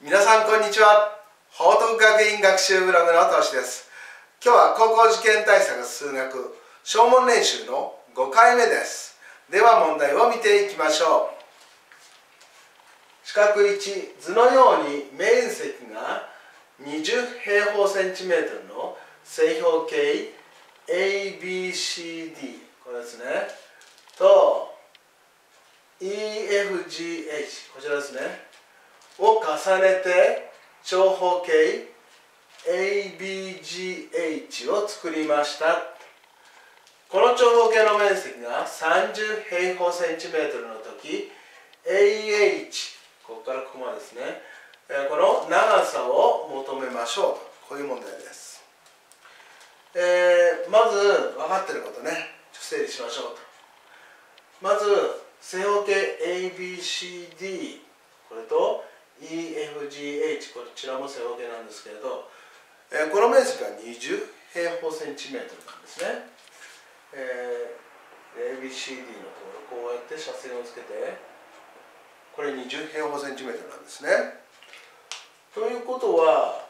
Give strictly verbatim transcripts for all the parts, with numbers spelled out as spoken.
皆さんこんにちは。報徳学院学習ブログのとしです。今日は高校受験対策数学小問練習のごかいめです。では問題を見ていきましょう。四角いち、図のように面積がにじゅうへいほうセンチメートルの正方形 エービーシーディー これですねと イーエフジーエイチ こちらですねを重ねて長方形 エービージーエイチ を作りました。この長方形の面積がさんじゅうへいほうセンチメートルの時 エーエイチ ここからここまでですねこの長さを求めましょうと、こういう問題です。えー、まず分かっていることね整理しましょうと。まず正方形 エービーシーディー これと イーエフジーエイチ こちらも正方形なんですけれど、えー、この面積がにじゅうへいほうセンチメートルなんですね。えー、エービーシーディー のところこうやって斜線をつけてこれにじゅうへいほうセンチメートルなんですね。ということは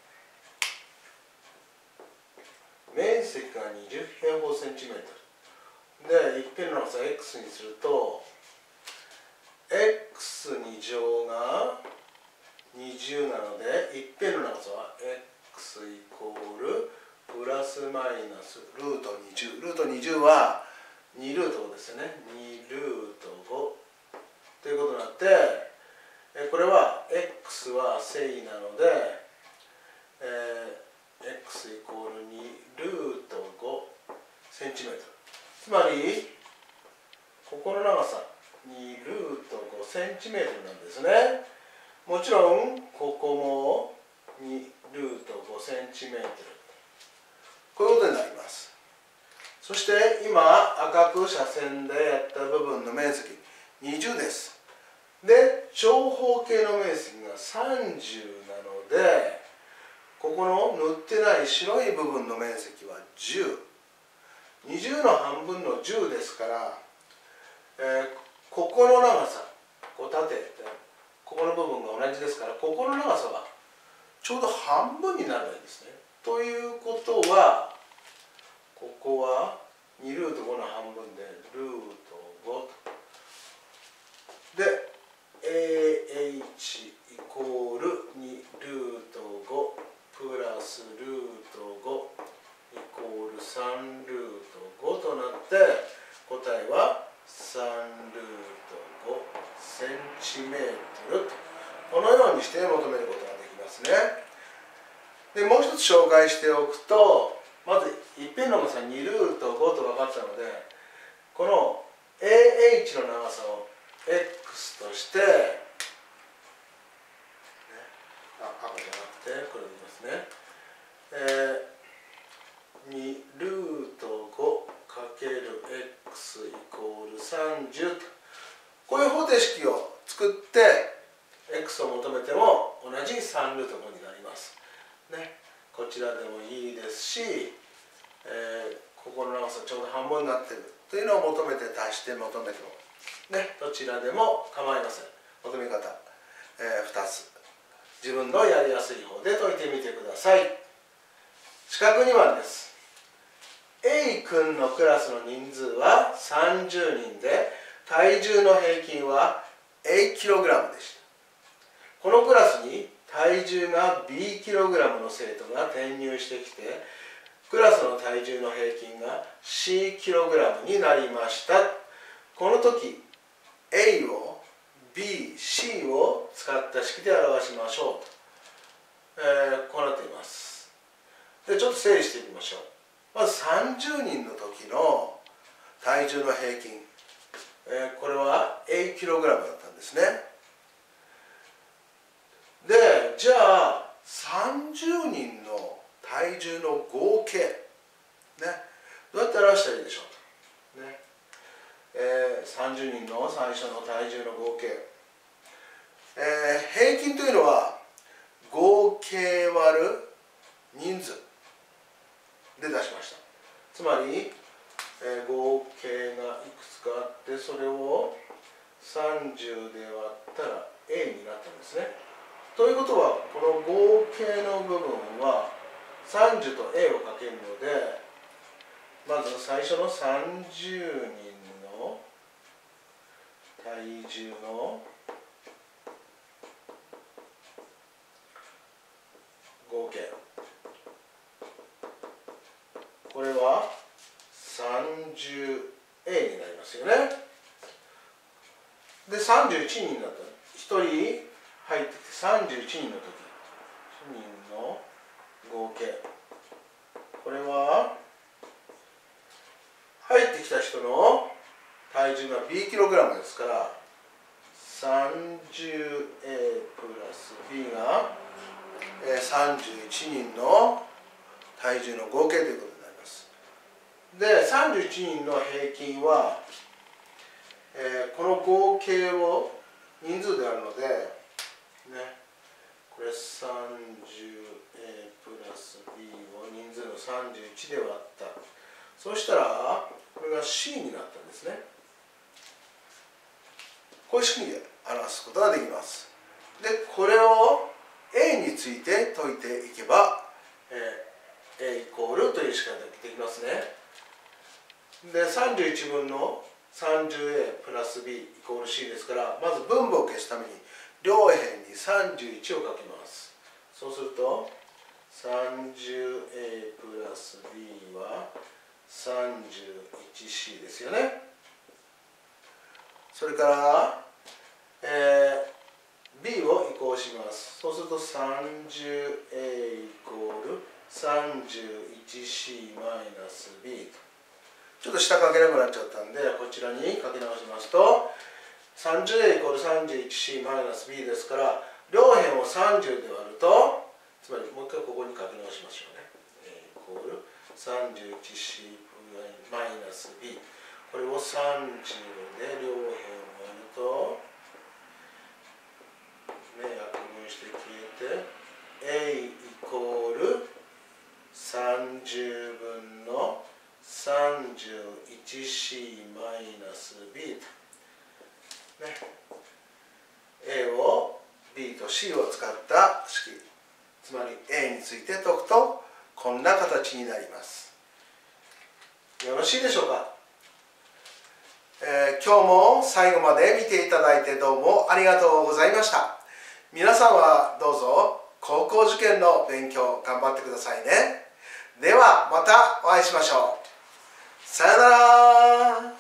面積がにじゅうへいほうセンチメートルで一辺の長さ x にすると エックスに乗がにじゅうなので一辺の長さは x イコールプラスマイナスルートにじゅう、ルートにじゅうはにルートごですよね。にルートごということになってこれは x は正なので、えー、x イコールにルートごセンチメートル、つまりここの長さにルートごセンチメートルなんですね。もちろんここもにルートごセンチメートル、こういうことになります。そして今赤く斜線でやった部分の面積にじゅうです。で長方形の面積がさんじゅうなのでここの塗ってない白い部分の面積はじゅう、にじゅうの半分のじゅうですから、えー、ここの長さこう縦ここの部分が同じですからここの長さはちょうど半分になるわけですね。ということはここはにルートごの半分でルートごで エーエイチ イコールにルートごプラスルートごイコールさんルートごとなって答えはさんルートごセンチメートルとこのようにして求めることができますね。でもう一つ紹介しておくと、まず一辺の長さにルートごと分かったのでこの エーエイチ の長さを x として、ね、あ赤じゃなくてこれでいきますね、えー、にルートごかける x イコールさんじゅうとこういう方程式を作って x を求めても同じさんルートごになります、ね、こちらでもいいですし、えー、ここの長さちょうど半分になっているというのを求めて足して求めても、ね、どちらでも構いません。求め方、えー、ふたつ自分のやりやすい方で解いてみてください。四角にばんです。 A 君のクラスの人数はさんじゅうにんで体重の平均は エーキログラムでした。このクラスに体重が ビーキログラムの生徒が転入してきてクラスの体重の平均が シーキログラムになりました。この時 A を ビー、シー を使った式で表しましょうと、えー、こうなっています。でちょっと整理していきましょう。まずさんじゅうにんの時の体重の平均、えー、これは エーキログラムだったんですね。でじゃあさんじゅうにんの体重の合計、ね、どうやって表したらいいでしょうと、ねえー、さんじゅうにんの最初の体重の合計、えー、平均というのは合計割る人数で出しました。つまり、えー、合計がいくつかあってそれをさんじゅうで割ったら A になったんですね。 ということはこの合計の部分はさんじゅうと A をかけるので、まず最初のさんじゅうにんの体重の合計、これは さんじゅうエー になりますよね。でさんじゅういちにんだったらひとり入ってきてさんじゅういちにんの時、いちにんの合計、これは入ってきた人の体重が B キログラムですから さんじゅうエー プラス B がさんじゅういちにんの体重の合計ということになります。でさんじゅういちにんの平均は、えー、この合計を人数であるので、ね、これ さんじゅうエー プラス B を人数のさんじゅういちで割った。そしたらこれが C になったんですね。こういう仕組みで表すことができます。でこれを A について解いていけば、えー、A イコールという式ができますね。でさんじゅういちぶんの さんじゅうエー プラス B イコール C ですから、まず分母を消すために両辺にさんじゅういちを書きます。そうすると さんじゅうエー プラス B は さんじゅういちシー ですよね。それから、えー、B を移行します。そうすると さんじゅうエー イコール さんじゅういちシー マイナス B と。ちょっと下書けなくなっちゃったんで、こちらに書き直しますと さんじゅうエー イコール さんじゅういちシー マイナス B ですから、両辺をさんじゅうで割ると、つまりもう一回ここに書き直しましょうね。A イコール さんじゅういちシー マイナス B、 これをさんじゅうで両辺を割ると、ね、約分して消えて A イコールさんじゅうぶんのさんじゅういちシー マイナス B と、ね、A を B と C を使った式、つまり A について解くとこんな形になります。よろしいでしょうか。えー、今日も最後まで見ていただいてどうもありがとうございました。皆さんはどうぞ高校受験の勉強頑張ってくださいね。ではまたお会いしましょう。さよなら。